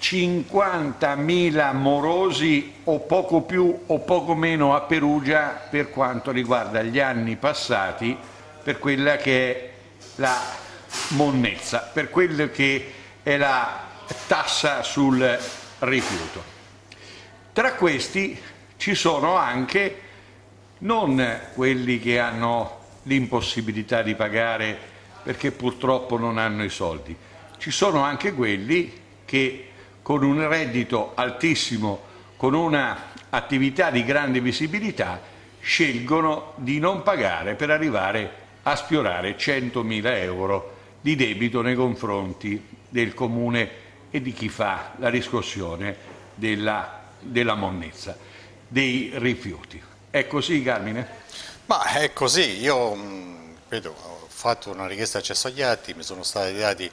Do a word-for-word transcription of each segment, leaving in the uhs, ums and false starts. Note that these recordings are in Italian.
cinquantamila morosi o poco più o poco meno a Perugia per quanto riguarda gli anni passati per quella che è la monnezza, per quello che è la tassa sul rifiuto. Tra questi ci sono anche non quelli che hanno l'impossibilità di pagare perché purtroppo non hanno i soldi, ci sono anche quelli che con un reddito altissimo, con una attività di grande visibilità, scelgono di non pagare per arrivare a sfiorare centomila euro di debito nei confronti del comune e di chi fa la riscossione della, della monnezza, dei rifiuti. È così, Carmine? Ma è così, io vedo, ho fatto una richiesta di accesso agli atti, mi sono stati dati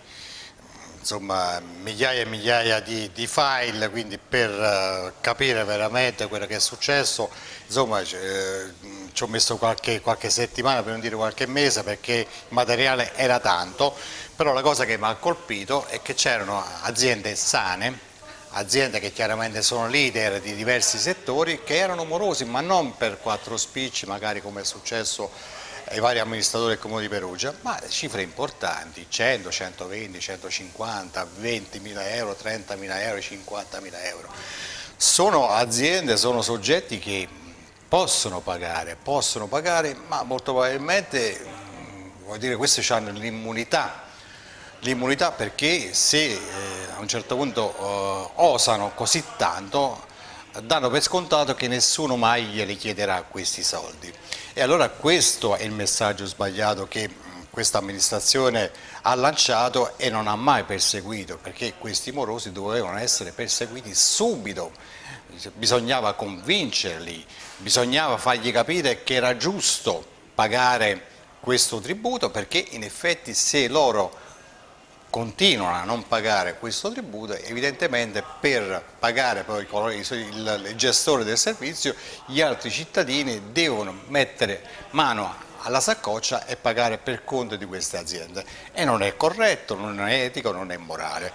insomma migliaia e migliaia di, di file, quindi per uh, capire veramente quello che è successo, insomma eh, ci ho messo qualche, qualche settimana, per non dire qualche mese, perché il materiale era tanto, però la cosa che mi ha colpito è che c'erano aziende sane, aziende che chiaramente sono leader di diversi settori, che erano morosi, ma non per quattro spicci, magari come è successo ai vari amministratori del Comune di Perugia, ma cifre importanti, cento, centoventi, centocinquanta, ventimila euro, trentamila euro, cinquantamila euro. Sono aziende, sono soggetti che possono pagare, possono pagare, ma molto probabilmente, vuol dire, questi hanno l'immunità, l'immunità perché se eh, a un certo punto eh, osano così tanto, danno per scontato che nessuno mai glieli chiederà questi soldi. E allora questo è il messaggio sbagliato che questa amministrazione ha lanciato e non ha mai perseguito, perché questi morosi dovevano essere perseguiti subito, bisognava convincerli, bisognava fargli capire che era giusto pagare questo tributo, perché in effetti se loro continuano a non pagare questo tributo, evidentemente per pagare poi il, il gestore del servizio gli altri cittadini devono mettere mano alla saccoccia e pagare per conto di queste aziende, e non è corretto, non è etico, non è morale.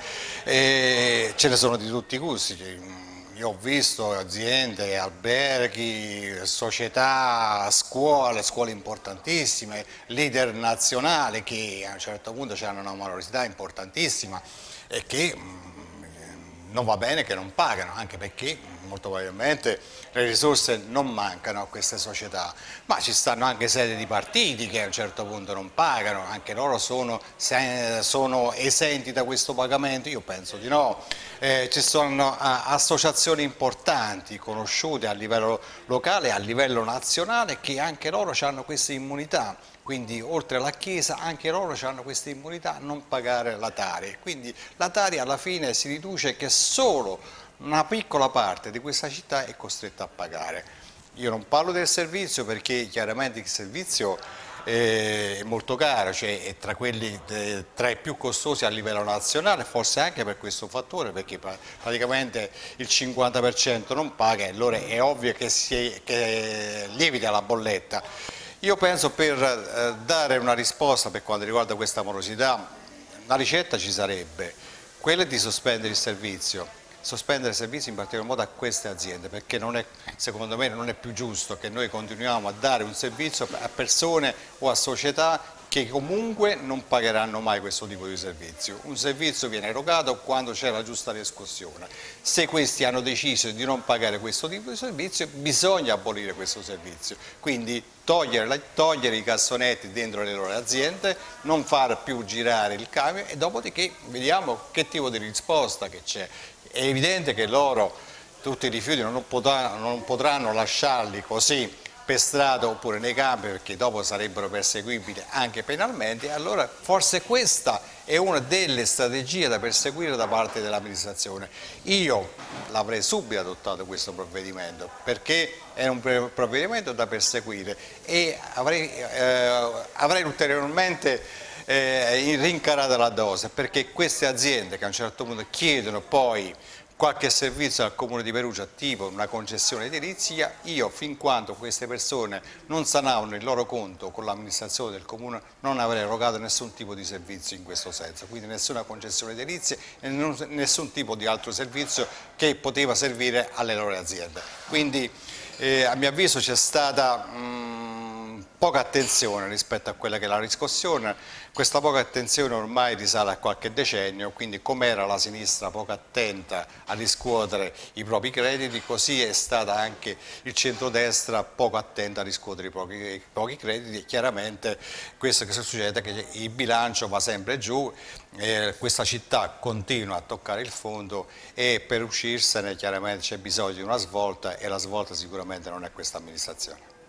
E ce ne sono di tutti i gusti. Io ho visto aziende, alberghi, società, scuole, scuole importantissime, leader nazionali che a un certo punto hanno una morosità importantissima e che non va bene che non pagano, anche perché molto probabilmente le risorse non mancano a queste società, ma ci stanno anche sedi di partiti che a un certo punto non pagano, anche loro sono, sono esenti da questo pagamento? Io penso di no. Eh, ci sono a, associazioni importanti, conosciute a livello locale e a livello nazionale, che anche loro hanno questa immunità. Quindi oltre alla Chiesa anche loro hanno questa immunità a non pagare la Tari, quindi la Tari alla fine si riduce che solo una piccola parte di questa città è costretta a pagare. Io non parlo del servizio perché chiaramente il servizio è molto caro, cioè è tra quelli eh, tra i più costosi a livello nazionale, forse anche per questo fattore, perché praticamente il cinquanta per cento non paga e allora è ovvio che, si, che lievita la bolletta. Io penso per eh, dare una risposta per quanto riguarda questa morosità, la ricetta ci sarebbe, quella di sospendere il servizio, sospendere il servizio in particolar modo a queste aziende, perché non è, secondo me non è più giusto che noi continuiamo a dare un servizio a persone o a società che comunque non pagheranno mai questo tipo di servizio. Un servizio viene erogato quando c'è la giusta riscossione. Se questi hanno deciso di non pagare questo tipo di servizio, bisogna abolire questo servizio. Quindi togliere, togliere i cassonetti dentro le loro aziende, non far più girare il camion e dopodiché vediamo che tipo di risposta che c'è. È evidente che loro tutti i rifiuti non potranno, non potranno lasciarli così per strada oppure nei campi, perché dopo sarebbero perseguibili anche penalmente. Allora forse questa è una delle strategie da perseguire da parte dell'amministrazione. Io l'avrei subito adottato questo provvedimento perché è un provvedimento da perseguire e avrei, eh, avrei ulteriormente eh, rincarato la dose, perché queste aziende che a un certo punto chiedono poi qualche servizio al Comune di Perugia, tipo una concessione edilizia, io fin quando queste persone non sanavano il loro conto con l'amministrazione del Comune non avrei erogato nessun tipo di servizio in questo senso, quindi nessuna concessione edilizia e nessun tipo di altro servizio che poteva servire alle loro aziende. Quindi eh, a mio avviso c'è stata mh, poca attenzione rispetto a quella che è la riscossione. Questa poca attenzione ormai risale a qualche decennio, quindi come era la sinistra poco attenta a riscuotere i propri crediti, così è stata anche il centrodestra poco attenta a riscuotere i pochi, i pochi crediti e chiaramente questo che succede è che il bilancio va sempre giù, eh, questa città continua a toccare il fondo e per uscirsene chiaramente c'è bisogno di una svolta e la svolta sicuramente non è questa amministrazione.